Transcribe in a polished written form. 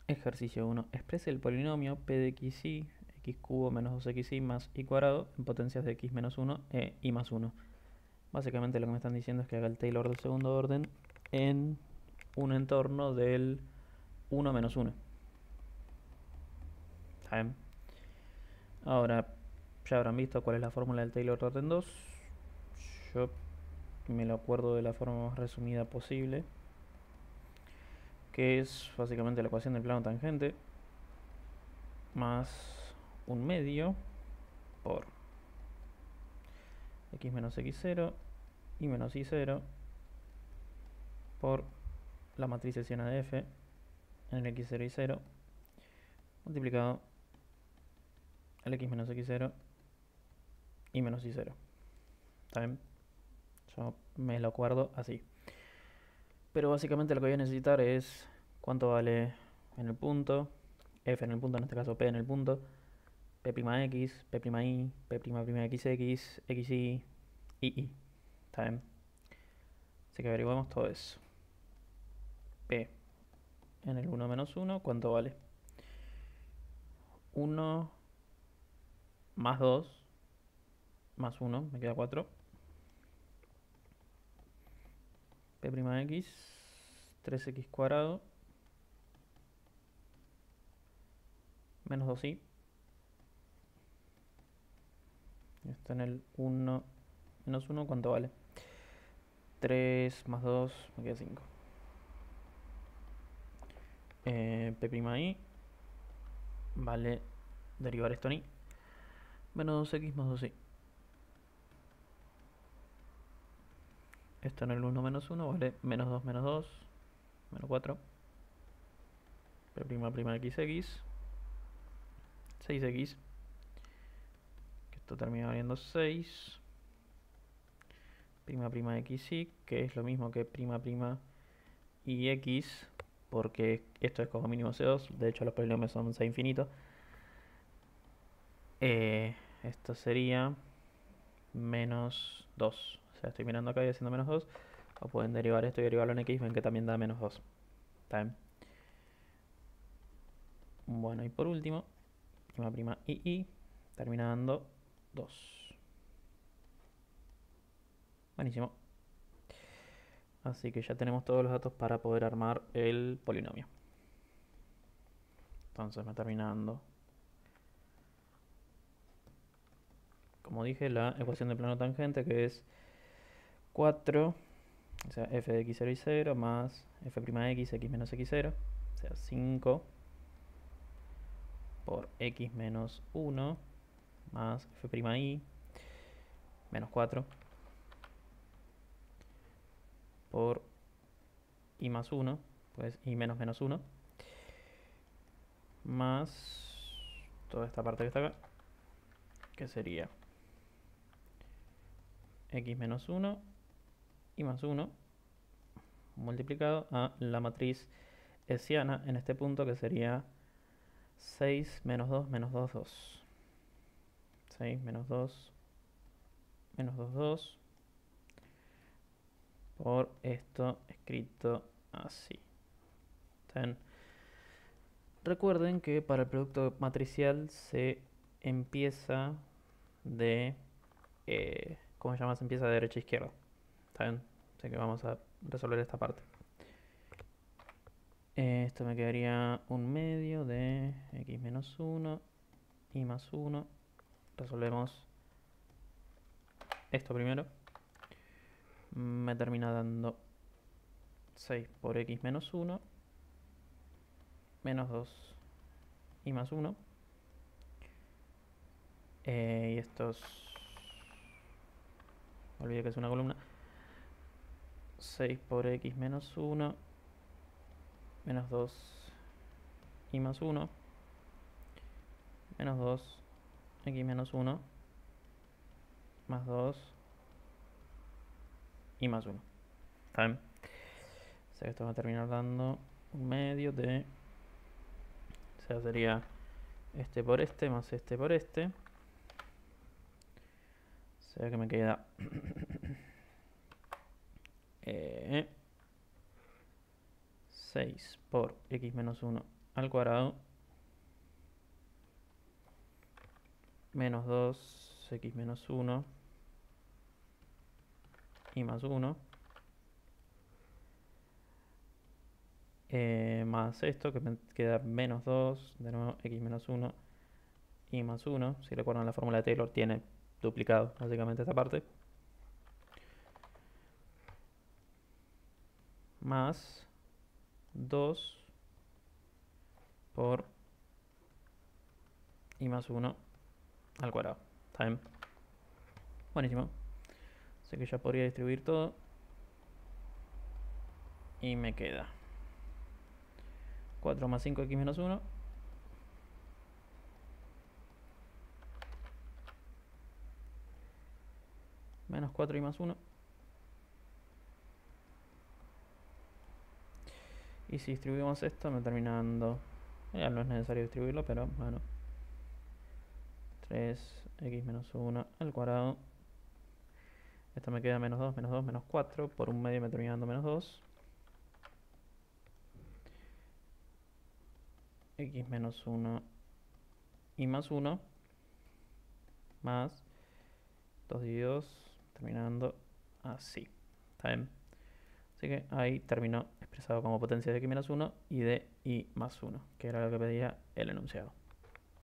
Ejercicio 1. Exprese el polinomio p de xy, x cubo menos 2xy más y cuadrado en potencias de x menos 1 e y más 1. Básicamente lo que me están diciendo es que haga el Taylor del segundo orden en un entorno del 1 menos 1. ¿Está bien? Ahora, ya habrán visto cuál es la fórmula del Taylor de orden 2. Yo me lo acuerdo de la forma más resumida posible, que es básicamente la ecuación del plano tangente más un medio por x menos x0 y menos y0 por la matriz hessiana de f en el x0 y 0 multiplicado el x menos x0 y menos y0. ¿Está bien? Yo me lo acuerdo así. Pero básicamente lo que voy a necesitar es cuánto vale en el punto, f en el punto, en este caso p en el punto, p'x, p'y, p'xx, xy y y. ¿Está bien? Así que averiguamos todo eso. P en el 1 menos 1, ¿cuánto vale? 1 más 2 más 1, me queda 4. P'x, 3x cuadrado menos 2y. Esto en el 1 menos 1, ¿cuánto vale? 3 más 2, me queda 5. P'y vale derivar esto en y. Menos 2x más 2y. Esto en el 1 menos 1 vale menos 2 menos 2, menos 4. P'xx, 6x, que esto termina valiendo 6. Xy, que es lo mismo que prima y x, porque esto es como mínimo C2, de hecho los polinomios son C infinito. Esto sería menos 2. O sea, estoy mirando acá y haciendo menos 2. O pueden derivar esto y derivarlo en x, ven que también da menos 2. ¿Está bien? Bueno, y por último, prima y termina dando 2. Buenísimo. Así que ya tenemos todos los datos para poder armar el polinomio. Entonces me termina dando, como dije, la ecuación de plano tangente, que es 4, o sea, f de x0 y 0 más f'x, x menos x0, o sea, 5 por x menos 1 más f'y menos 4 por y más 1, pues y menos menos 1, más toda esta parte que está acá, que sería x menos 1 y más 1 multiplicado a la matriz hessiana en este punto, que sería 6 menos 2 menos 2, 2. 6 menos 2 menos 2, 2 por esto escrito así. ¿Ten? Recuerden que para el producto matricial se empieza de... ¿cómo se llama? Se empieza de derecha a izquierda. ¿Está bien? Así que vamos a resolver esta parte. Esto me quedaría un medio de x menos 1 y más 1. Resolvemos esto primero. Me termina dando 6 por x menos 1 menos 2 y más 1. Y esto es... olvidé que es una columna. 6 por x menos 1 menos 2 y más 1 menos 2 x menos 1 más 2 y más 1. ¿Está bien? O sea que esto va a terminar dando un medio de... o sea, sería este por este más este por este. O sea que me queda 6 por x menos 1 al cuadrado menos 2x menos 1 y más 1 más esto que me queda menos 2, de nuevo x menos 1 y más 1. Si recuerdan, la fórmula de Taylor tiene duplicado básicamente esta parte, más 2 por y más 1 al cuadrado. ¿Está bien? Buenísimo. Así que ya podría distribuir todo. Y me queda 4 más 5x menos 1. Menos 4 y más 1. Y si distribuimos esto me termina dando... Ya no es necesario distribuirlo, pero bueno. 3x menos 1 al cuadrado. Esto me queda menos 2, menos 2, menos 4. Por un medio me termina dando menos 2. X menos 1 y más 1. Más 2 dividido 2. Terminando así. ¿Está bien? Así que ahí terminó expresado como potencia de x menos 1 y de y más 1, que era lo que pedía el enunciado.